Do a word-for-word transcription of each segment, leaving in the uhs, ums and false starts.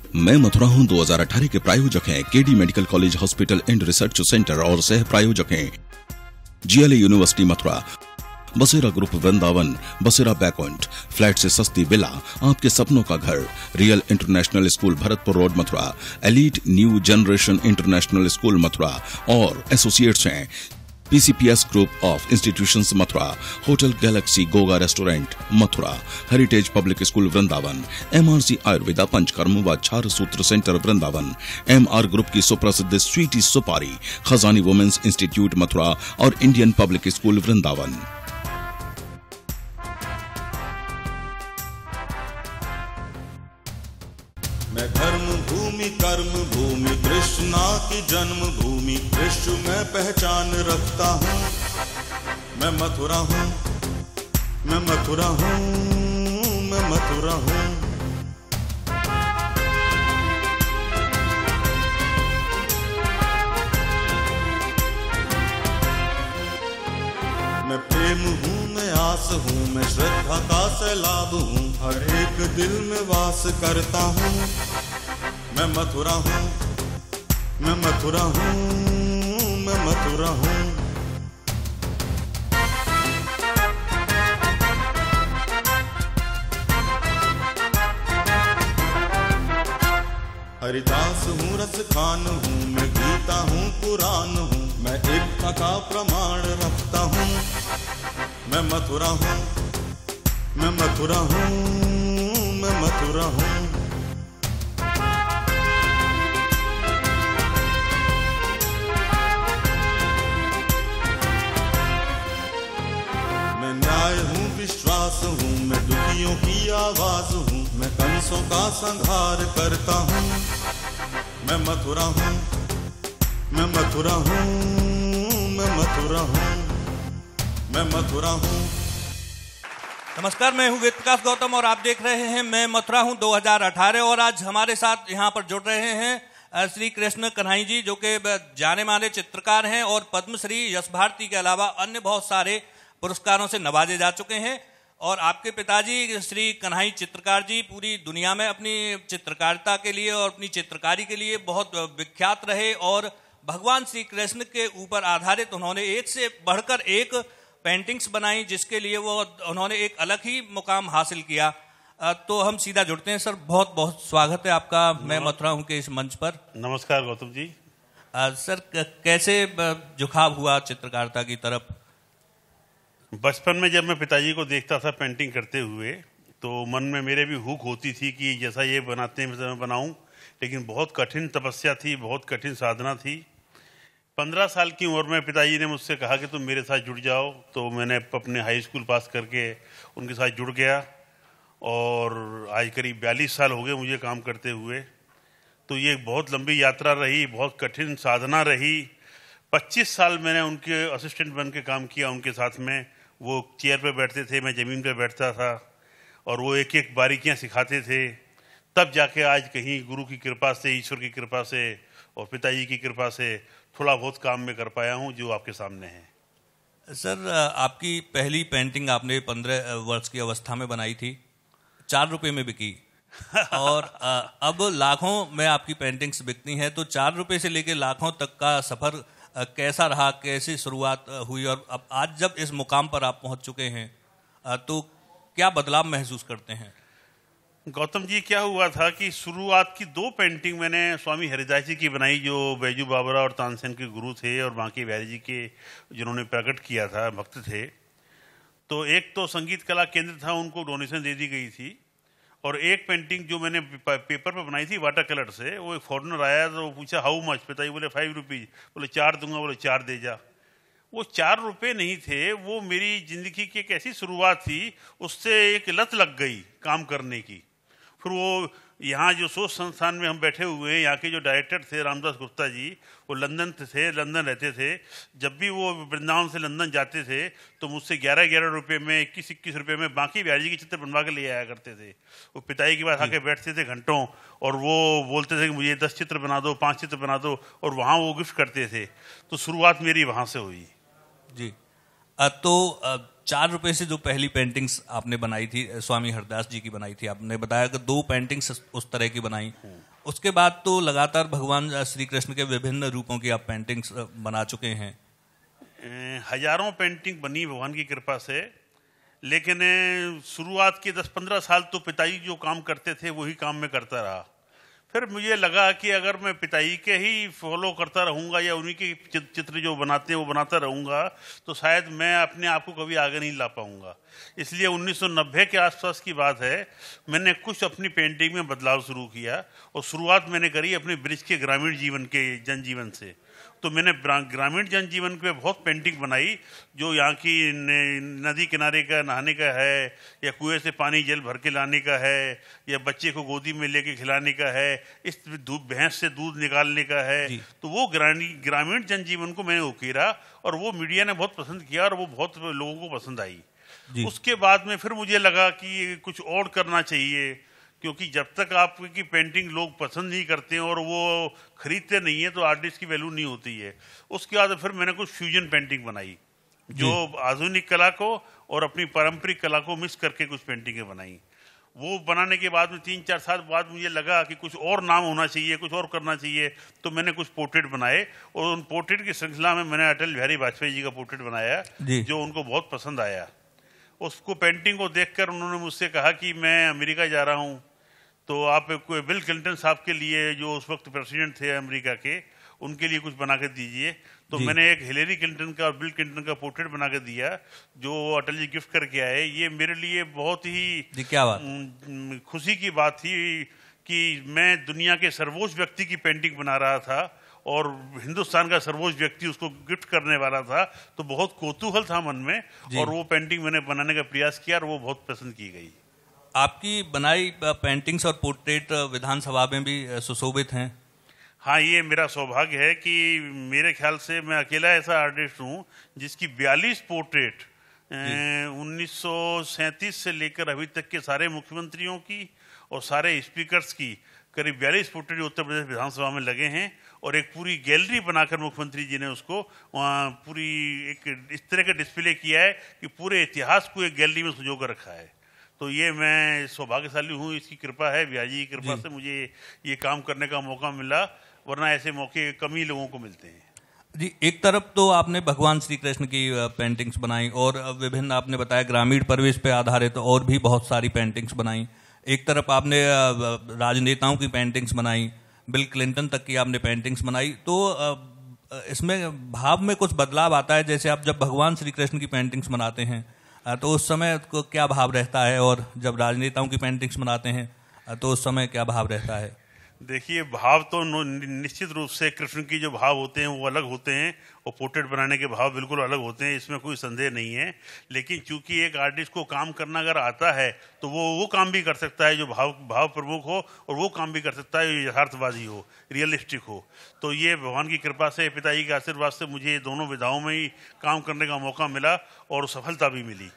मैं मथुरा हूँ दो हज़ार अठारह के प्रायोजक हैं KD medical college hospital and research centre और सह प्रायोजक हैं जीएलए यूनिवर्सिटी मथुरा, बसेरा ग्रुप वृंदावन, बसेरा बैकॉन्ट, फ्लैट से सस्ती विला, आपके सपनों का घर, real international school Bharatpur road Mathura, elite new generation international school Mathura और एसोसिएट्स हैं PCPS group of institutions Mathura, hotel galaxy Goga restaurant Mathura, heritage public school Vrindavan, MRC Ayurveda Panchakarma व छार सूत्र सेंटर वृंदावन, एमआर ग्रुप की सुप्रसिद्ध स्वीटी सुपारी, खजानी वुमेन्स इंस्टीट्यूट मथुरा और इंडियन पब्लिक स्कूल वृंदावन। मैं धर्म भूमि कर्म भूमि कृष्णा की जन्म भूमि विश्व में पहचान रखता हूँ। मैं मथुरा हूँ, मैं मथुरा हूँ, मैं मथुरा हूँ। मैं प्रेम हूँ, मैं आस हूँ, मैं श्रद्धा का सैलाब हूँ, हर एक दिल में वास करता हूँ। मैं मथुरा हूँ, मैं मथुरा हूँ, मैं मथुरा हूँ। हरिदास हूँ, रस खान हूँ, मैं गीता हूँ, पुराण हूँ, मैं एकता का प्रमाण रखता हूँ। मैं मथुरा हूँ, मैं मथुरा हूँ, मैं मथुरा हूँ। मैं न्याय हूँ, विश्वास हूँ, मैं दुखियों की आवाज हूँ, मैं कंसों का संहार करता हूँ। मैं मथुरा हूँ, मैं मथुरा हूँ, मैं मथुरा हूँ, मैं मथुरा हूँ। नमस्कार, मैं हूँ वेद प्रकाश गौतम और आप देख रहे हैं मैं मथुरा हूँ दो हज़ार अठारह। और आज हमारे साथ यहाँ पर जुड़ रहे हैं श्री कृष्ण कन्हई जी, जो कि जाने माने चित्रकार हैं और पद्मश्री, यश भारती के अलावा अन्य बहुत सारे पुरस्कारों से नवाजे जा चुके हैं। और आपके पिताजी श्री कन्हई चित्रकार जी पूरी दुनिया में अपनी चित्रकारिता के लिए और अपनी चित्रकारी के लिए बहुत विख्यात रहे और भगवान श्री कृष्ण के ऊपर आधारित उन्होंने एक से बढ़कर एक पेंटिंग्स बनाई, जिसके लिए वो उन्होंने एक अलग ही मुकाम हासिल किया। तो हम सीधा जुड़ते हैं। सर, बहुत बहुत स्वागत है आपका मैं मथुरा हूँ के इस मंच पर। नमस्कार गौतम जी। आ, सर, कैसे झुकाव हुआ चित्रकारिता की तरफ? बचपन में जब मैं पिताजी को देखता था पेंटिंग करते हुए तो मन में मेरे भी हुक होती थी कि जैसा ये बनाते हैं वैसा मैं बनाऊं, लेकिन बहुत कठिन तपस्या थी, बहुत कठिन साधना थी। पंद्रह साल की उम्र में पिताजी ने मुझसे कहा कि तुम मेरे साथ जुड़ जाओ, तो मैंने अपने हाई स्कूल पास करके उनके साथ जुड़ गया और आज करीब बयालीस साल हो गए मुझे काम करते हुए। तो ये बहुत लंबी यात्रा रही, बहुत कठिन साधना रही। पच्चीस साल मैंने उनके असिस्टेंट बन के काम किया उनके साथ में। वो चेयर पे बैठते थे, मैं ज़मीन पे बैठता था और वो एक एक बारीकियां सिखाते थे। तब जाके आज कहीं गुरु की कृपा से, ईश्वर की कृपा से और पिताजी की कृपा से थोड़ा बहुत काम में कर पाया हूँ जो आपके सामने है। सर, आपकी पहली पेंटिंग आपने पंद्रह वर्ष की अवस्था में बनाई थी, चार रुपए में बिकी और अब लाखों में आपकी पेंटिंग्स बिकती हैं। तो चार रुपए से लेकर लाखों तक का सफर कैसा रहा, कैसी शुरुआत हुई और अब आज जब इस मुकाम पर आप पहुंच चुके हैं तो क्या बदलाव महसूस करते हैं? गौतम जी, क्या हुआ था कि शुरुआत की दो पेंटिंग मैंने स्वामी हरिदास जी की बनाई, जो बैजू बाबरा और तानसेन के गुरु थे और बांके बिहारी जी के जिन्होंने प्रकट किया था, भक्त थे। तो एक तो संगीत कला केंद्र था, उनको डोनेशन दे दी गई थी। और एक पेंटिंग जो मैंने पेपर पर बनाई थी वाटर कलर से, वो एक फॉरेनर आया तो पूछा हाउ मच, पिताजी बोले फाइव रुपीज, बोले चार दूंगा, बोले चार दे जा। वो चार रुपए नहीं थे, वो मेरी जिंदगी की एक ऐसी शुरुआत थी, उससे एक लत लग गई काम करने की। फिर वो यहाँ जो सोच संस्थान में हम बैठे हुए हैं, यहाँ के जो डायरेक्टर थे रामदास गुप्ता जी, वो लंदन थे, लंदन रहते थे। जब भी वो वृंदावन से लंदन जाते थे तो मुझसे ग्यारह ग्यारह रुपये में, इक्कीस इक्कीस रुपये में बांकी बिहारी जी के चित्र बनवा के ले आया करते थे। वो पिताजी के पास आके बैठते थे घंटों और वो बोलते थे कि मुझे दस चित्र बना दो, पाँच चित्र बना दो, और वहाँ वो गिफ्ट करते थे। तो शुरुआत मेरी वहाँ से हुई जी। तो चार रुपए से जो पहली पेंटिंग्स आपने बनाई थी, स्वामी हरदास जी की बनाई थी, आपने बताया कि दो पेंटिंग्स उस तरह की बनाई, उसके बाद तो लगातार भगवान श्री कृष्ण के विभिन्न रूपों की आप पेंटिंग्स बना चुके हैं। हजारों पेंटिंग बनी भगवान की कृपा से, लेकिन शुरुआत के दस पंद्रह साल तो पिताजी जो काम करते थे वही काम मैं करता रहा। फिर मुझे लगा कि अगर मैं पिताजी के ही फॉलो करता रहूँगा या उन्हीं के चित्र जो बनाते हैं वो बनाता रहूँगा तो शायद मैं अपने आप को कभी आगे नहीं ला पाऊँगा। इसलिए उन्नीस सौ नब्बे के आसपास की बात है, मैंने कुछ अपनी पेंटिंग में बदलाव शुरू किया और शुरुआत मैंने करी अपने ब्रिज के ग्रामीण जीवन के जनजीवन से। तो मैंने ग्रामीण जनजीवन पे बहुत पेंटिंग बनाई, जो यहाँ की नदी किनारे का नहाने का है, या कुएं से पानी जल भर के लाने का है, या बच्चे को गोदी में लेके खिलाने का है, इस दूध भैंस से दूध निकालने का है। तो वो ग्रामीण जनजीवन को मैंने उकेरा और वो मीडिया ने बहुत पसंद किया और वो बहुत लोगों को पसंद आई। उसके बाद में फिर मुझे लगा कि कुछ और करना चाहिए, क्योंकि जब तक आपकी पेंटिंग लोग पसंद नहीं करते हैं और वो खरीदते नहीं है तो आर्टिस्ट की वैल्यू नहीं होती है। उसके बाद फिर मैंने कुछ फ्यूजन पेंटिंग बनाई, जो आधुनिक कला को और अपनी पारंपरिक कला को मिक्स करके कुछ पेंटिंगें बनाई। वो बनाने के बाद में तीन चार साल बाद मुझे लगा कि कुछ और नाम होना चाहिए, कुछ और करना चाहिए, तो मैंने कुछ पोर्ट्रेट बनाए और उन पोर्ट्रेट की श्रृंखला में मैंने अटल बिहारी वाजपेयी जी का पोर्ट्रेट बनाया, जो उनको बहुत पसंद आया। उसको पेंटिंग को देखकर उन्होंने मुझसे कहा कि मैं अमेरिका जा रहा हूँ, तो आप बिल क्लिंटन साहब के लिए, जो उस वक्त प्रेसिडेंट थे अमेरिका के, उनके लिए कुछ बना के दीजिए। तो मैंने एक हिलेरी क्लिंटन का और बिल क्लिंटन का पोर्ट्रेट बना के दिया, जो अटल जी गिफ्ट करके आए। ये मेरे लिए बहुत ही क्या बात खुशी की बात थी कि मैं दुनिया के सर्वोच्च व्यक्ति की पेंटिंग बना रहा था और हिंदुस्तान का सर्वोच्च व्यक्ति उसको गिफ्ट करने वाला था। तो बहुत कौतूहल था मन में और वो पेंटिंग मैंने बनाने का प्रयास किया और वो बहुत पसंद की गई। आपकी बनाई पेंटिंग्स और पोर्ट्रेट विधानसभा में भी सुशोभित हैं। हाँ, ये मेरा सौभाग्य है कि मेरे ख्याल से मैं अकेला ऐसा आर्टिस्ट हूँ जिसकी बयालीस पोर्ट्रेट उन्नीस सौ सैंतीस से लेकर अभी तक के सारे मुख्यमंत्रियों की और सारे स्पीकर्स की करीब बयालीस पोर्ट्रेट उत्तर प्रदेश विधानसभा में लगे हैं। और एक पूरी गैलरी बनाकर मुख्यमंत्री जी ने उसको वहाँ पूरी एक इस तरह का डिस्प्ले किया है कि पूरे इतिहास को एक गैलरी में संजो कर रखा है। तो ये मैं सौभाग्यशाली हूँ, इसकी कृपा है, ब्याजी की कृपा से मुझे ये काम करने का मौका मिला, वरना ऐसे मौके कम ही लोगों को मिलते हैं। जी, एक तरफ तो आपने भगवान श्री कृष्ण की पेंटिंग्स बनाई और विभिन्न आपने बताया ग्रामीण परिवेश पे आधारित तो और भी बहुत सारी पेंटिंग्स बनाई। एक तरफ आपने राजनेताओं की पेंटिंग्स बनाई, बिल क्लिंटन तक की आपने पेंटिंग्स बनाई। तो इसमें भाव में कुछ बदलाव आता है, जैसे आप जब भगवान श्री कृष्ण की पेंटिंग्स बनाते हैं तो उस समय को क्या भाव रहता है, और जब राजनेताओं की पेंटिंग्स बनाते हैं तो उस समय क्या भाव रहता है? देखिए, भाव तो निश्चित रूप से कृष्ण की जो भाव होते हैं वो अलग होते हैं और पोर्ट्रेट बनाने के भाव बिल्कुल अलग होते हैं, इसमें कोई संदेह नहीं है। लेकिन चूंकि एक आर्टिस्ट को काम करना अगर आता है तो वो वो काम भी कर सकता है जो भाव भाव प्रमुख हो, और वो काम भी कर सकता है जो यथार्थवादी हो, रियलिस्टिक हो। तो ये भगवान की कृपा से, पिताजी के आशीर्वाद से मुझे दोनों विधाओं में ही काम करने का मौका मिला और सफलता भी मिली।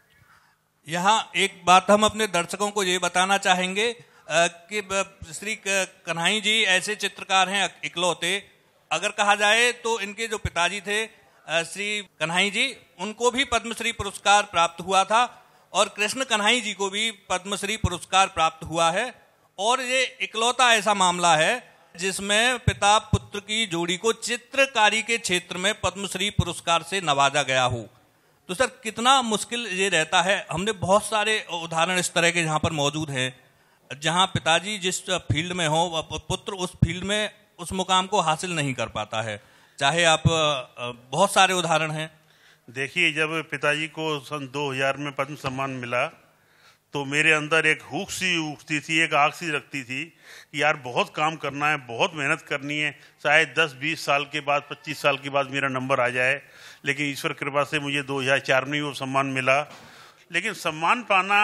यहाँ एक बात हम अपने दर्शकों को ये बताना चाहेंगे कि श्री कन्हाई जी ऐसे चित्रकार हैं इकलौते, अगर कहा जाए तो इनके जो पिताजी थे श्री कन्हाई जी, उनको भी पद्मश्री पुरस्कार प्राप्त हुआ था और कृष्ण कन्हाई जी को भी पद्मश्री पुरस्कार प्राप्त हुआ है। और ये इकलौता ऐसा मामला है जिसमें पिता पुत्र की जोड़ी को चित्रकारी के क्षेत्र में पद्मश्री पुरस्कार से नवाजा गया हो। तो सर, कितना मुश्किल ये रहता है। हमने बहुत सारे उदाहरण इस तरह के यहाँ पर मौजूद हैं जहाँ पिताजी जिस फील्ड में हो, पुत्र उस फील्ड में उस मुकाम को हासिल नहीं कर पाता है। चाहे आप, बहुत सारे उदाहरण हैं। देखिए, जब पिताजी को सन दो हज़ार में पद्म सम्मान मिला तो मेरे अंदर एक हुक सी उठती थी, एक आग सी रखती थी कि यार बहुत काम करना है, बहुत मेहनत करनी है, शायद दस बीस साल के बाद, पच्चीस साल के बाद मेरा नंबर आ जाए। लेकिन ईश्वर कृपा से मुझे दो हज़ार चार में वो सम्मान मिला। लेकिन सम्मान पाना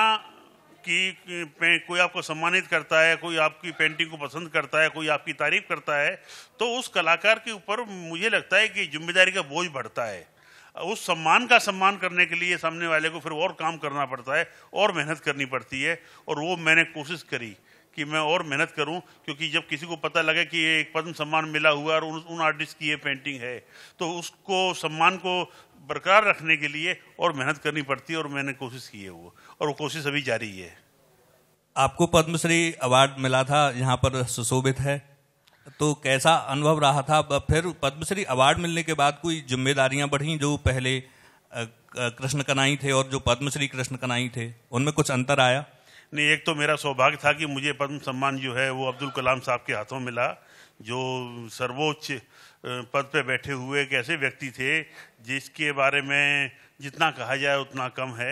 कि कोई आपको सम्मानित करता है, कोई आपकी पेंटिंग को पसंद करता है, कोई आपकी तारीफ करता है, तो उस कलाकार के ऊपर मुझे लगता है कि जिम्मेदारी का बोझ बढ़ता है। उस सम्मान का सम्मान करने के लिए सामने वाले को फिर और काम करना पड़ता है और मेहनत करनी पड़ती है। और वो मैंने कोशिश करी कि मैं और मेहनत करूं, क्योंकि जब किसी को पता लगे कि एक पद्म सम्मान मिला हुआ और उन, उन आर्टिस्ट की ये पेंटिंग है, तो उसको सम्मान को बरकरार रखने के लिए और मेहनत करनी पड़ती है। और मैंने कोशिश की है वो, और वो कोशिश अभी जारी है। आपको पद्मश्री अवार्ड मिला था, यहाँ पर सुशोभित है, तो कैसा अनुभव रहा था? फिर पद्मश्री अवार्ड मिलने के बाद कोई जिम्मेदारियां बढ़ी? जो पहले कृष्ण कन्हई थे और जो पद्मश्री कृष्ण कन्हई थे, उनमें कुछ अंतर आया? नहीं, एक तो मेरा सौभाग्य था कि मुझे पद्म सम्मान जो है वो अब्दुल कलाम साहब के हाथों मिला, जो सर्वोच्च पद पे बैठे हुए एक ऐसे व्यक्ति थे जिसके बारे में जितना कहा जाए उतना कम है।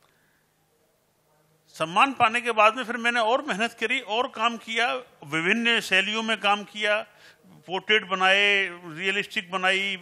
सम्मान पाने के बाद में फिर मैंने और मेहनत करी और काम किया, विभिन्न शैलियों में काम किया, पोर्ट्रेट बनाए, रियलिस्टिक बनाई,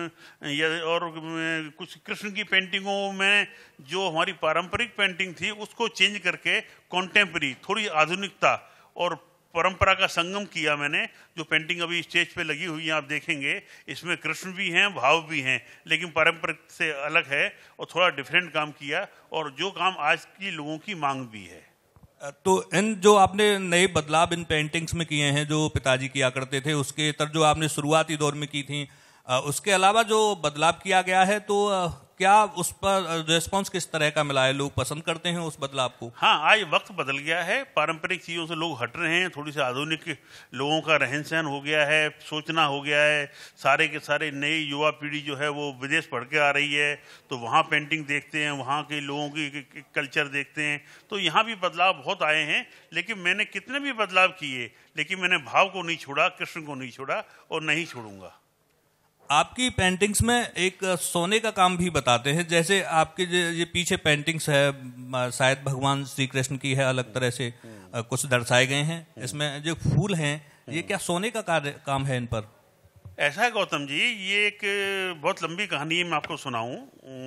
और कुछ कृष्ण की पेंटिंगों में जो हमारी पारंपरिक पेंटिंग थी उसको चेंज करके कॉन्टेम्पररी, थोड़ी आधुनिकता और परंपरा का संगम किया मैंने। जो पेंटिंग अभी स्टेज पे लगी हुई है आप देखेंगे, इसमें कृष्ण भी हैं, भाव भी हैं, लेकिन पारंपरिक से अलग है और थोड़ा डिफरेंट काम किया, और जो काम आज की लोगों की मांग भी है। तो इन जो आपने नए बदलाव इन पेंटिंग्स में किए हैं, जो पिताजी किया करते थे उसके तर जो आपने शुरुआती दौर में की थी, उसके अलावा जो बदलाव किया गया है, तो क्या उस पर रिस्पांस किस तरह का मिला है? लोग पसंद करते हैं उस बदलाव को? हाँ, आज वक्त बदल गया है, पारंपरिक चीज़ों से लोग हट रहे हैं, थोड़ी सी आधुनिक लोगों का रहन सहन हो गया है, सोचना हो गया है। सारे के सारे नई युवा पीढ़ी जो है वो विदेश पढ़ के आ रही है, तो वहाँ पेंटिंग देखते हैं, वहाँ के लोगों की कल्चर देखते हैं, तो यहाँ भी बदलाव बहुत आए हैं। लेकिन मैंने कितने भी बदलाव किए, लेकिन मैंने भाव को नहीं छोड़ा, कृष्ण को नहीं छोड़ा और नहीं छोड़ूंगा। आपकी पेंटिंग्स में एक सोने का काम भी बताते हैं, जैसे आपके ये पीछे पेंटिंग्स है, शायद भगवान श्री कृष्ण की है, अलग तरह से कुछ दर्शाए गए हैं। इसमें जो फूल हैं, ये क्या सोने का कार्य काम है इन पर? ऐसा है गौतम जी, ये एक बहुत लंबी कहानी है, मैं आपको सुनाऊं।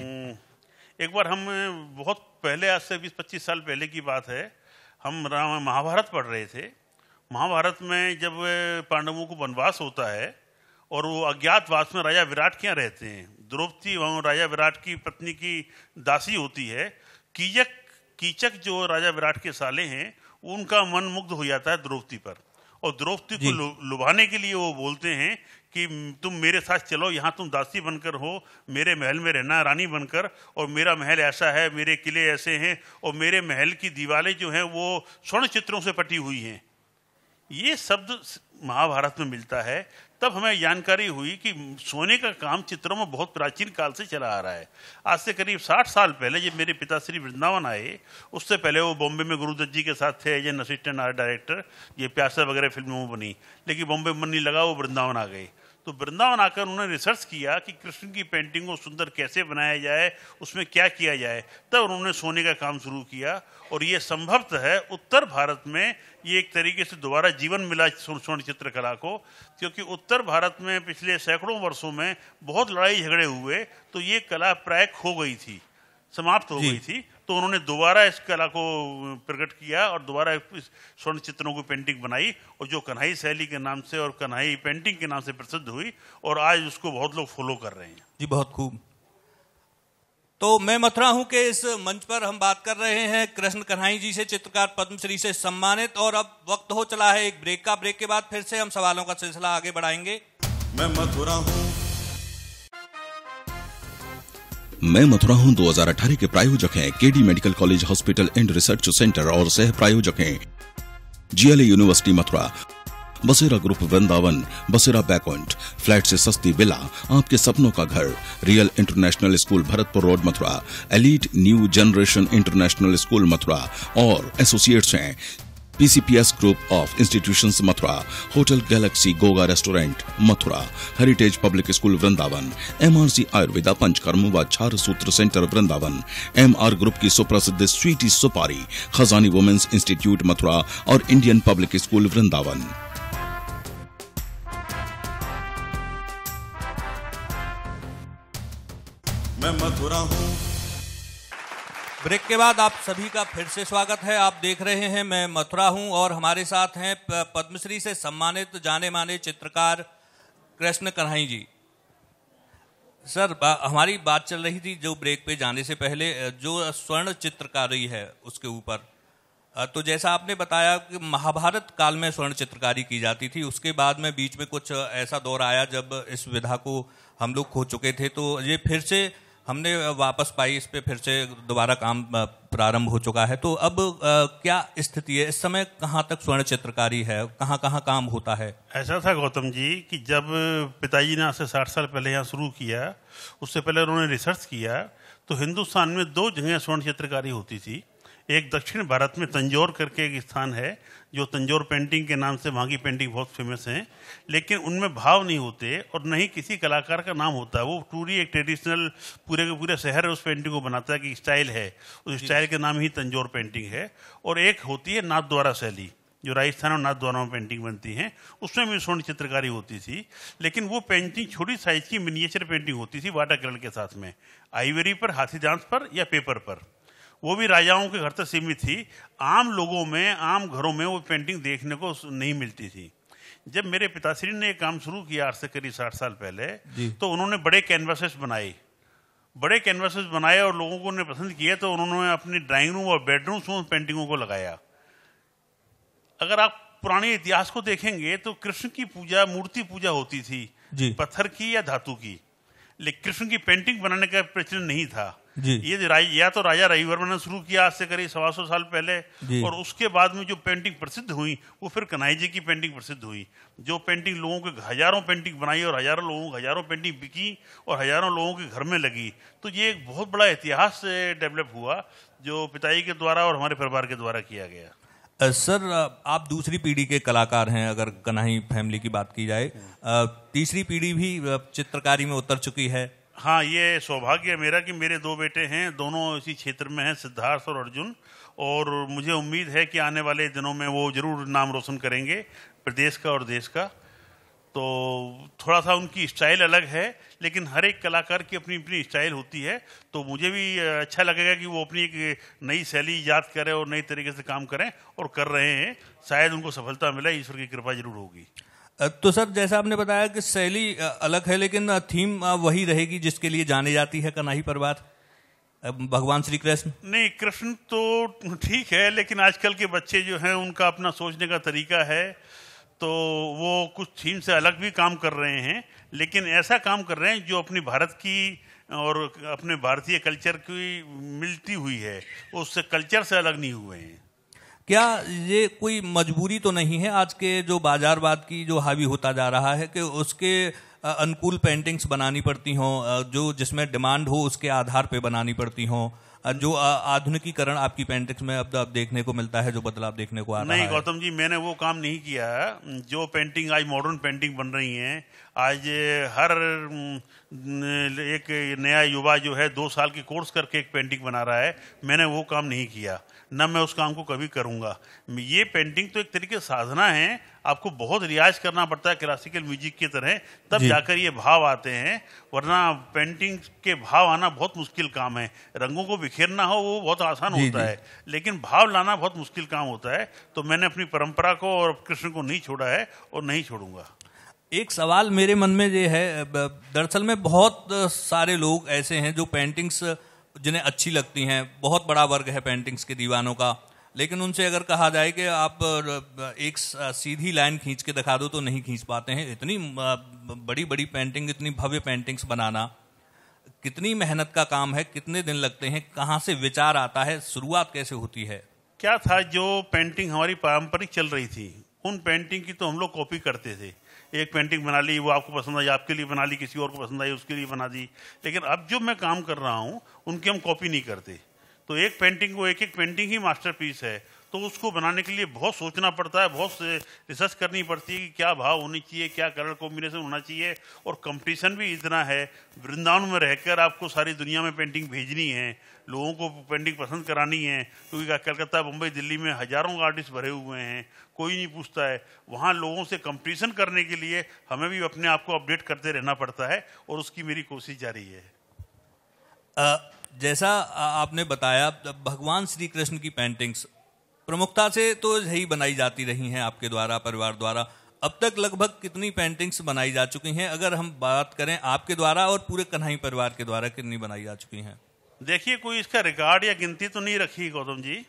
एक बार हम बहुत पहले, आज से बीस पच्चीस साल पहले की बात है, हम महाभारत पढ़ रहे थे। महाभारत में जब पांडवों को वनवास होता है और वो अज्ञातवास में राजा विराट के यहाँ रहते हैं, द्रौपदी वहाँ राजा विराट की पत्नी की दासी होती है। कीचक कीचक जो राजा विराट के साले हैं, उनका मन मुग्ध हो जाता है द्रौपदी पर, और द्रौपदी को लुभाने के लिए वो बोलते हैं कि तुम मेरे साथ चलो, यहाँ तुम दासी बनकर हो, मेरे महल में रहना रानी बनकर, और मेरा महल ऐसा है, मेरे किले ऐसे हैं, और मेरे महल की दीवारें जो हैं वो स्वर्ण चित्रों से पटी हुई हैं। ये शब्द महाभारत में मिलता है। तब हमें जानकारी हुई कि सोने का काम चित्रों में बहुत प्राचीन काल से चला आ रहा है। आज से करीब साठ साल पहले जब मेरे पिताश्री वृंदावन आए, उससे पहले वो बॉम्बे में गुरुदत्त जी के साथ थे as an assistant art director, ये प्यासा वगैरह फिल्मों में बनी, लेकिन बॉम्बे में मन नहीं लगा, वो वृंदावन आ गए। तो वृंदावन आकर उन्होंने रिसर्च किया कि कृष्ण की पेंटिंग को सुंदर कैसे बनाया जाए, उसमें क्या किया जाए, तब उन्होंने सोने का काम शुरू किया। और ये संभवतः है उत्तर भारत में ये एक तरीके से दोबारा जीवन मिला स्वर्ण चित्रकला को, क्योंकि उत्तर भारत में पिछले सैकड़ों वर्षों में बहुत लड़ाई झगड़े हुए, तो ये कला प्राय खो गई थी, समाप्त हो गई थी। तो उन्होंने दोबारा इस कला को प्रकट किया और दोबारा स्वर्ण चित्रों की पेंटिंग बनाई, और जो कन्हई शैली के नाम से और कन्हई पेंटिंग के नाम से प्रसिद्ध हुई, और आज उसको बहुत लोग फॉलो कर रहे हैं। जी, बहुत खूब। तो मैं मथुरा हूं कि इस मंच पर हम बात कर रहे हैं कृष्ण कन्हई जी से, चित्रकार पद्मश्री से सम्मानित, और अब वक्त हो चला है एक ब्रेक का। ब्रेक के बाद फिर से हम सवालों का सिलसिला आगे बढ़ाएंगे। मैं मथुरा हूं मैं मथुरा हूं दो हज़ार अठारह के प्रायोजक हैं KD medical college hospital and research centre, और सह प्रायोजक हैं जीएलए यूनिवर्सिटी मथुरा, बसेरा ग्रुप वृंदावन, बसेरा बैकॉइंट, फ्लैट से सस्ती विला, आपके सपनों का घर, real international school Bharatpur road Mathura, elite new generation international school Mathura, और एसोसिएट्स हैं PCPS group of institutions Mathura, hotel galaxy Goga restaurant Mathura, heritage public school Vrindavan, MRC Ayurveda Panchakarma व छार सूत्र सेंटर वृंदावन, एमआर ग्रुप की सुप्रसिद्ध स्वीटी सुपारी, खजानी वुमेन्स इंस्टीट्यूट मथुरा और इंडियन पब्लिक स्कूल वृंदावन। मैं मथुरा हूं। ब्रेक के बाद आप सभी का फिर से स्वागत है। आप देख रहे हैं मैं मथुरा हूं, और हमारे साथ हैं पद्मश्री से सम्मानित जाने माने चित्रकार कृष्ण कन्हई जी। सर, हमारी बात चल रही थी जो ब्रेक पे जाने से पहले, जो स्वर्ण चित्रकारी है उसके ऊपर। तो जैसा आपने बताया कि महाभारत काल में स्वर्ण चित्रकारी की जाती थी, उसके बाद में बीच में कुछ ऐसा दौर आया जब इस विधा को हम लोग खो चुके थे, तो ये फिर से हमने वापस पाई, इस पे फिर से दोबारा काम प्रारंभ हो चुका है। तो अब आ, क्या स्थिति है इस समय, कहाँ तक स्वर्ण चित्रकारी है, कहाँ कहाँ काम होता है? ऐसा था गौतम जी कि जब पिताजी ने आज से साठ साल पहले यहाँ शुरू किया, उससे पहले उन्होंने रिसर्च किया, तो हिंदुस्तान में दो जगह स्वर्ण चित्रकारी होती थी। एक दक्षिण भारत में तंजौर करके एक स्थान है, जो तंजौर पेंटिंग के नाम से वहाँ की पेंटिंग बहुत फेमस है, लेकिन उनमें भाव नहीं होते और न ही किसी कलाकार का नाम होता है। वो पूरी एक ट्रेडिशनल पूरे के पूरे शहर उस पेंटिंग को बनाता है कि स्टाइल है, उस स्टाइल के नाम ही तंजौर पेंटिंग है। और एक होती है नाथद्वारा शैली, जो राजस्थान और नाथद्वारा में पेंटिंग बनती है, उसमें भी स्वर्ण चित्रकारी होती थी। लेकिन वो पेंटिंग छोटी साइज की मिनिएचर पेंटिंग होती थी वाटर कलर के साथ में, आइवरी पर, हाथी दांत पर या पेपर पर। वो भी राजाओं के घर तक सीमित थी, आम लोगों में, आम घरों में वो पेंटिंग देखने को नहीं मिलती थी। जब मेरे पिताश्री ने एक काम शुरू किया आज से करीब साठ साल पहले, तो उन्होंने बड़े कैनवासेस बनाए बड़े कैनवासेस बनाए और लोगों को ने पसंद किए, तो उन्होंने अपनी ड्राइंग रूम और बेडरूम में उन पेंटिंगों को लगाया। अगर आप पुराने इतिहास को देखेंगे तो कृष्ण की पूजा, मूर्ति पूजा होती थी जी, पत्थर की या धातु की, लेकिन कृष्ण की पेंटिंग बनाने का प्रचलन नहीं था जी। ये या तो राजा रविवर्मा ने शुरू किया आज से करीब सवा सौ साल पहले, और उसके बाद में जो पेंटिंग प्रसिद्ध हुई वो फिर कन्हैया जी की पेंटिंग प्रसिद्ध हुई, जो पेंटिंग लोगों के हजारों पेंटिंग बनाई और हजारों लोगों हजारों पेंटिंग बिकी और हजारों लोगों के घर में लगी। तो ये एक बहुत बड़ा इतिहास डेवलप हुआ जो पिताजी के द्वारा और हमारे परिवार के द्वारा किया गया। सर, आप दूसरी पीढ़ी के कलाकार हैं, अगर कन्हई फैमिली की बात की जाए। तीसरी पीढ़ी भी चित्रकारी में उतर चुकी है। हाँ, ये सौभाग्य है मेरा कि मेरे दो बेटे हैं, दोनों इसी क्षेत्र में हैं, सिद्धार्थ और अर्जुन, और मुझे उम्मीद है कि आने वाले दिनों में वो जरूर नाम रोशन करेंगे प्रदेश का और देश का। तो थोड़ा सा उनकी स्टाइल अलग है, लेकिन हर एक कलाकार की अपनी अपनी स्टाइल होती है। तो मुझे भी अच्छा लगेगा कि वो अपनी एक नई शैली ईजाद करें और नई तरीके से काम करें, और कर रहे हैं। शायद उनको सफलता मिले, ईश्वर की कृपा जरूर होगी। तो सर, जैसा आपने बताया कि शैली अलग है, लेकिन थीम वही रहेगी जिसके लिए जाने जाती है कन्हई परिवार, भगवान श्री कृष्ण। नहीं, कृष्ण तो ठीक है, लेकिन आजकल के बच्चे जो हैं उनका अपना सोचने का तरीका है, तो वो कुछ थीम से अलग भी काम कर रहे हैं, लेकिन ऐसा काम कर रहे हैं जो अपनी भारत की और अपने भारतीय कल्चर की मिलती हुई है, उससे कल्चर से अलग नहीं हुए हैं। क्या ये कोई मजबूरी तो नहीं है आज के जो बाजारवाद की जो हावी होता जा रहा है कि उसके अनुकूल पेंटिंग्स बनानी पड़ती हों, जो जिसमें डिमांड हो उसके आधार पे बनानी पड़ती हों, जो आधुनिकीकरण आपकी पेंटिंग्स में अब अब देखने को मिलता है, जो बदलाव देखने को आ रहा है? नहीं गौतम जी, मैंने वो काम नहीं किया। जो पेंटिंग आज मॉडर्न पेंटिंग बन रही हैं, आज हर एक नया युवा जो है दो साल की कोर्स करके एक पेंटिंग बना रहा है, मैंने वो काम नहीं किया, न मैं उस काम को कभी करूंगा। ये पेंटिंग तो एक तरीके साधना है, आपको बहुत रियाज करना पड़ता है क्लासिकल म्यूजिक की तरह, तब जाकर ये भाव आते हैं, वरना पेंटिंग के भाव आना बहुत मुश्किल काम है। रंगों को बिखेरना हो वो बहुत आसान होता है, लेकिन भाव लाना बहुत मुश्किल काम होता है। तो मैंने अपनी परंपरा को और कृष्ण को नहीं छोड़ा है और नहीं छोड़ूंगा। एक सवाल मेरे मन में ये है, दरअसल में बहुत सारे लोग ऐसे हैं जो पेंटिंग्स जिन्हें अच्छी लगती हैं, बहुत बड़ा वर्ग है पेंटिंग्स के दीवानों का, लेकिन उनसे अगर कहा जाए कि आप एक सीधी लाइन खींच के दिखा दो तो नहीं खींच पाते हैं। इतनी बड़ी बड़ी पेंटिंग, इतनी भव्य पेंटिंग्स बनाना कितनी मेहनत का काम है, कितने दिन लगते हैं, कहाँ से विचार आता है, शुरुआत कैसे होती है? क्या था, जो पेंटिंग हमारी पारंपरिक चल रही थी उन पेंटिंग की तो हम लोग कॉपी करते थे। एक पेंटिंग बना ली, वो आपको पसंद आई, आपके लिए बना ली, किसी और को पसंद आई, उसके लिए बना दी। लेकिन अब जो मैं काम कर रहा हूँ उनकी हम कॉपी नहीं करते। तो एक पेंटिंग को, एक एक पेंटिंग ही मास्टरपीस है, तो उसको बनाने के लिए बहुत सोचना पड़ता है, बहुत रिसर्च करनी पड़ती है कि क्या भाव होनी चाहिए, क्या कलर कॉम्बिनेशन होना चाहिए, और कंपटीशन भी इतना है। वृंदावन में रहकर आपको सारी दुनिया में पेंटिंग भेजनी है, लोगों को पेंटिंग पसंद करानी है, क्योंकि कलकत्ता, मुंबई, दिल्ली में हजारों आर्टिस्ट भरे हुए हैं, कोई नहीं पूछता है। वहाँ लोगों से कंपटीशन करने के लिए हमें भी अपने आप को अपडेट करते रहना पड़ता है, और उसकी मेरी कोशिश जारी है। आ, जैसा आपने बताया, भगवान श्री कृष्ण की पेंटिंग्स प्रमुखता से तो यही बनाई जाती रही हैं आपके द्वारा, परिवार द्वारा। अब तक लगभग कितनी पेंटिंग्स बनाई जा चुकी हैं, अगर हम बात करें आपके द्वारा और पूरे कन्हई परिवार के द्वारा, कितनी बनाई जा चुकी हैं? देखिए, कोई इसका रिकॉर्ड या गिनती तो नहीं रखी गौतम जी,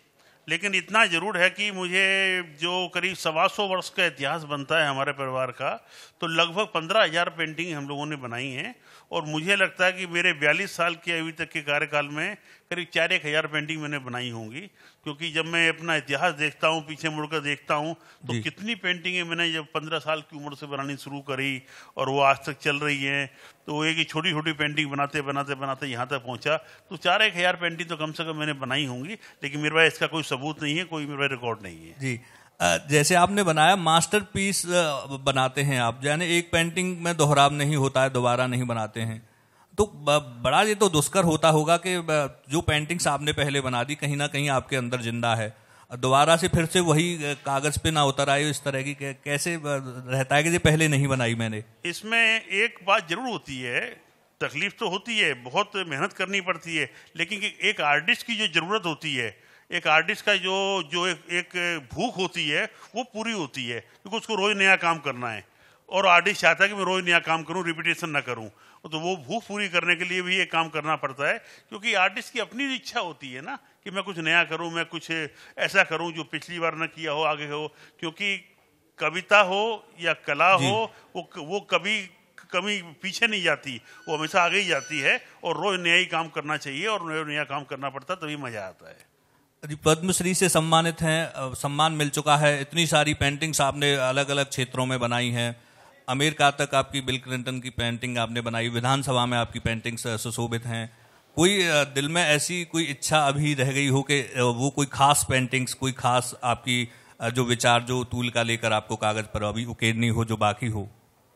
लेकिन इतना जरूर है कि मुझे जो करीब सवा सौ वर्ष का इतिहास बनता है हमारे परिवार का, तो लगभग पंद्रह हजार पेंटिंग हम लोगों ने बनाई हैं। और मुझे लगता है कि मेरे बयालीस साल के अभी तक के कार्यकाल में करीब चार एक हजार पेंटिंग मैंने बनाई होंगी, क्योंकि जब मैं अपना इतिहास देखता हूँ, पीछे मुड़कर देखता हूँ, तो कितनी पेंटिंगें मैंने जब पंद्रह साल की उम्र से बनानी शुरू करी और वो आज तक चल रही हैं। तो एक छोटी छोटी पेंटिंग बनाते बनाते बनाते यहाँ तक पहुँचा, तो चार एक हजार पेंटिंग तो कम से कम मैंने बनाई होंगी, लेकिन मेरे पास इसका कोई सबूत नहीं है, कोई मेरे पास रिकॉर्ड नहीं है। जी, जैसे आपने बनाया मास्टरपीस बनाते हैं आप, यानी एक पेंटिंग में दोहराव नहीं होता है, दोबारा नहीं बनाते हैं, तो बड़ा ये तो दुष्कर होता होगा कि जो पेंटिंग्स आपने पहले बना दी कहीं ना कहीं आपके अंदर जिंदा है, दोबारा से फिर से वही कागज पे ना उतर आए, इस तरह की कैसे रहता है कि ये पहले नहीं बनाई मैंने? इसमें एक बात जरूर होती है, तकलीफ तो होती है, बहुत मेहनत करनी पड़ती है, लेकिन एक आर्टिस्ट की जो जरूरत होती है, एक आर्टिस्ट का जो जो एक, एक भूख होती है वो पूरी होती है, क्योंकि उसको रोज नया काम करना है और आर्टिस्ट चाहता है कि मैं रोज नया काम करूं, रिपीटेशन ना करूं, तो वो भूख पूरी करने के लिए भी ये काम करना पड़ता है, क्योंकि आर्टिस्ट की अपनी इच्छा होती है ना कि मैं कुछ नया करूं, मैं कुछ ऐसा करूं जो पिछली बार न किया हो, आगे हो। क्योंकि कविता हो या कला हो, वो वो कभी कभी पीछे नहीं जाती, वो हमेशा आगे ही जाती है, और रोज नया ही काम करना चाहिए और रोज नया काम करना पड़ता है, तभी मजा आता है। पद्मश्री से सम्मानित हैं, सम्मान मिल चुका है, इतनी सारी पेंटिंग्स आपने अलग अलग क्षेत्रों में बनाई हैं, अमेरिका तक आपकी बिल क्लिंटन की पेंटिंग आपने बनाई, विधानसभा में आपकी पेंटिंग्स सुशोभित हैं। कोई दिल में ऐसी कोई इच्छा अभी रह गई हो कि वो कोई खास पेंटिंग्स, कोई खास आपकी जो विचार, जो तूल का लेकर आपको कागज पर अभी उकेरनी हो, जो बाकी हो?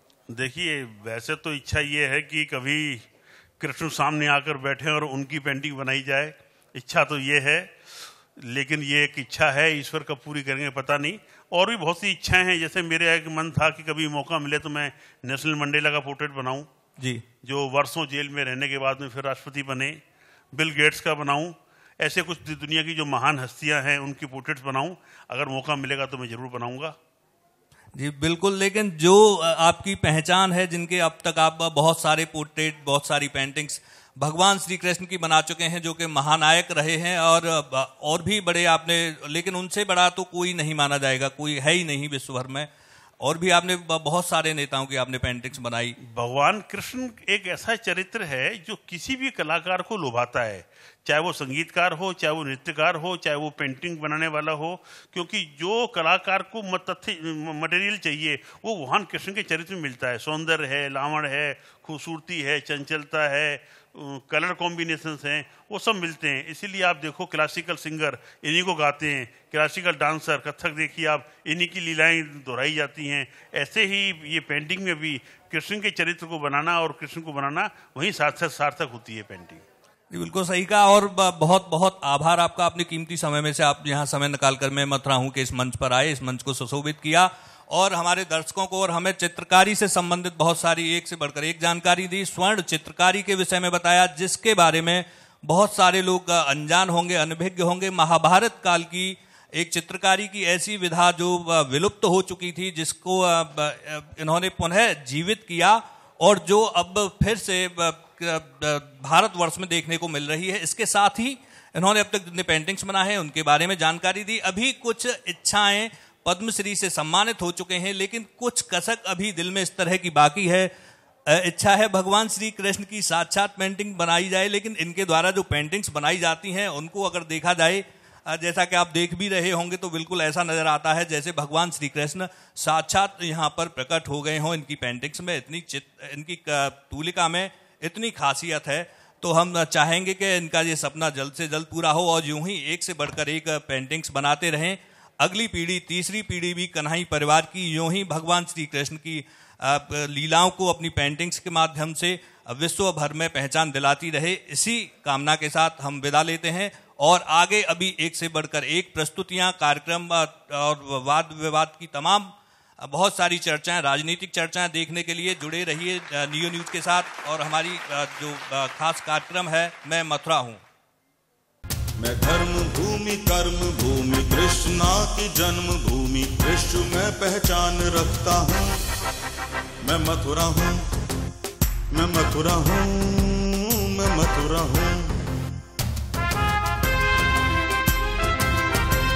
देखिए, वैसे तो इच्छा ये है कि कभी कृष्ण सामने आकर बैठे और उनकी पेंटिंग बनाई जाए, इच्छा तो ये है, लेकिन ये एक इच्छा है, ईश्वर कब पूरी करेंगे पता नहीं। और भी बहुत सी इच्छाएं हैं, जैसे मेरे एक मन था कि कभी मौका मिले तो मैं नेल्सन मंडेला का पोर्ट्रेट बनाऊं, जी, जो वर्षों जेल में रहने के बाद में फिर राष्ट्रपति बने, बिल गेट्स का बनाऊं, ऐसे कुछ दुनिया की जो महान हस्तियां हैं उनकी पोर्ट्रेट्स बनाऊं, अगर मौका मिलेगा तो मैं जरूर बनाऊंगा। जी बिल्कुल, लेकिन जो आपकी पहचान है, जिनके अब तक आप बहुत सारे पोर्ट्रेट, बहुत सारी पेंटिंग्स भगवान श्री कृष्ण की बना चुके हैं, जो कि महानायक रहे हैं, और और भी बड़े आपने, लेकिन उनसे बड़ा तो कोई नहीं माना जाएगा, कोई है ही नहीं विश्व भर में, और भी आपने बहुत सारे नेताओं की आपने पेंटिंग्स बनाई। भगवान कृष्ण एक ऐसा चरित्र है जो किसी भी कलाकार को लुभाता है, चाहे वो संगीतकार हो, चाहे वो नृत्यकार हो, चाहे वो पेंटिंग बनाने वाला हो, क्योंकि जो कलाकार को मटेरियल चाहिए वो भगवान कृष्ण के चरित्र में मिलता है। सौंदर्य है, लावण है, खूबसूरती है, चंचलता है, कलर कॉम्बिनेशंस हैं, वो सब मिलते हैं। इसीलिए आप देखो क्लासिकल सिंगर इन्हीं को गाते हैं, क्लासिकल डांसर, कथक देखिए आप, इन्हीं की लीलाएं दोहराई जाती हैं। ऐसे ही ये पेंटिंग में भी कृष्ण के चरित्र को बनाना और कृष्ण को बनाना वही सार्थक सार्थक होती है पेंटिंग। बिल्कुल सही कहा, और बहुत बहुत आभार आपका, अपने कीमती समय में से आप यहाँ समय निकाल कर मैं मथुरा हूँ कि इस मंच पर आए, इस मंच को सुशोभित किया और हमारे दर्शकों को और हमें चित्रकारी से संबंधित बहुत सारी एक से बढ़कर एक जानकारी दी। स्वर्ण चित्रकारी के विषय में बताया, जिसके बारे में बहुत सारे लोग अनजान होंगे, अनभिज्ञ होंगे। महाभारत काल की एक चित्रकारी की ऐसी विधा जो विलुप्त हो चुकी थी, जिसको इन्होंने पुनः जीवित किया और जो अब फिर से भारतवर्ष में देखने को मिल रही है। इसके साथ ही इन्होंने अब तक जितने पेंटिंग्स बनाए हैं उनके बारे में जानकारी दी। अभी कुछ इच्छाएं पद्मश्री से सम्मानित हो चुके हैं, लेकिन कुछ कसक अभी दिल में इस तरह की बाकी है। इच्छा है भगवान श्री कृष्ण की साक्षात पेंटिंग बनाई जाए, लेकिन इनके द्वारा जो पेंटिंग्स बनाई जाती हैं उनको अगर देखा जाए, जैसा कि आप देख भी रहे होंगे, तो बिल्कुल ऐसा नजर आता है जैसे भगवान श्री कृष्ण साक्षात यहाँ पर प्रकट हो गए हों। इनकी पेंटिंग्स में इतनी चित्र, इनकी तूलिका में इतनी खासियत है, तो हम चाहेंगे कि इनका ये सपना जल्द से जल्द पूरा हो और यूं ही एक से बढ़कर एक पेंटिंग्स बनाते रहें। अगली पीढ़ी, तीसरी पीढ़ी भी कन्हई परिवार की यूं ही भगवान श्री कृष्ण की लीलाओं को अपनी पेंटिंग्स के माध्यम से विश्व भर में पहचान दिलाती रहे। इसी कामना के साथ हम विदा लेते हैं और आगे अभी एक से बढ़कर एक प्रस्तुतियां, कार्यक्रम और वाद विवाद की तमाम बहुत सारी चर्चाएं, राजनीतिक चर्चाएं देखने के लिए जुड़े रहिए नियो न्यूज के साथ। और हमारी जो खास कार्यक्रम है मैं मथुरा हूं। मैं धर्म भूमि, कर्म भूमि, कृष्णा की जन्म भूमि, विश्व में पहचान रखता हूँ। मैं मथुरा हूँ, मैं मथुरा हूँ, मैं मथुरा हूँ।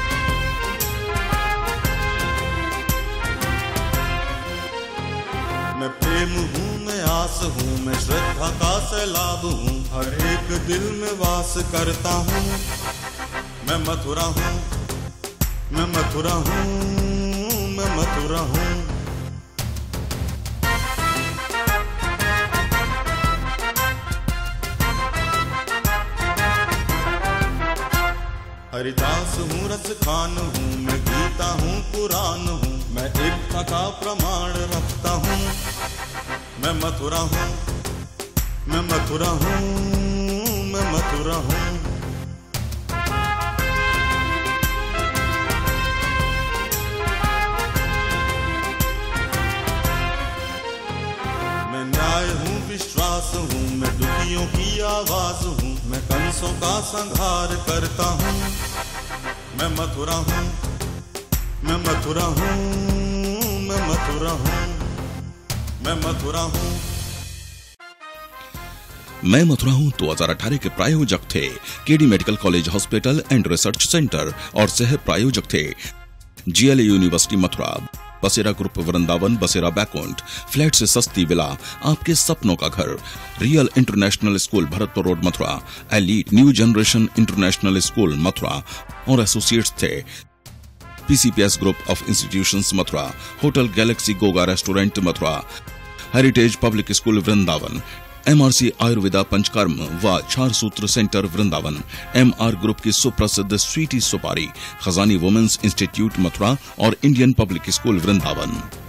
प्रेम हूँ मैं, आस हूँ मैं, श्रद्धा का सैलाब हूँ, हर एक दिल में वास करता हूँ। मैं मथुरा हूँ, मैं मथुरा हूँ, मैं मथुरा हूँ। हरिदास हूँ, रस खान हूँ मैं, गीता हूँ, पुराण हूँ मैं, एकता का प्रमाण रखता हूँ। मैं मथुरा हूँ, मैं मथुरा हूँ, मैं मथुरा हूँ। मैं न्याय हूँ, विश्वास हूँ मैं, दुखियों की आवाज हूँ मैं, कंसों का संहार करता हूँ। मैं मथुरा हूँ, मैं मथुरा हूँ, मैं मथुरा हूँ, मैं मथुरा हूँ। मैं मथुरा हूं दो हज़ार अठारह के प्रायोजक थे KD medical college hospital and research centre और सह प्रायोजक थे जीएलए यूनिवर्सिटी मथुरा, बसेरा ग्रुप वृंदावन, बसेरा बैकुंठ, फ्लैट से सस्ती विला, आपके सपनों का घर, real international school Bharatpur road Mathura, elite new generation international school Mathura और एसोसिएट्स थे PCPS group of institutions Mathura, hotel galaxy Goga restaurant Mathura, heritage public school Vrindavan, MRC Ayurveda Panchakarma व चार सूत्र सेंटर वृंदावन, एमआर ग्रुप की सुप्रसिद्ध स्वीटी सुपारी, खजानी वुमेन्स इंस्टीट्यूट मथुरा और इंडियन पब्लिक स्कूल वृंदावन।